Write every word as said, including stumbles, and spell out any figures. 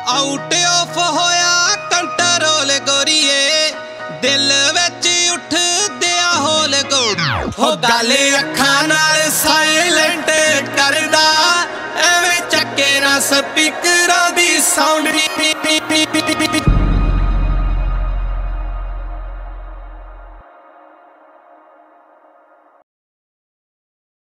out of होया control गोरीए दिल विच उठ दिया होल गोरी हो गल अखां नाल साइलेंट करदा एवें चक्के ना स्पीकरां दी साउंड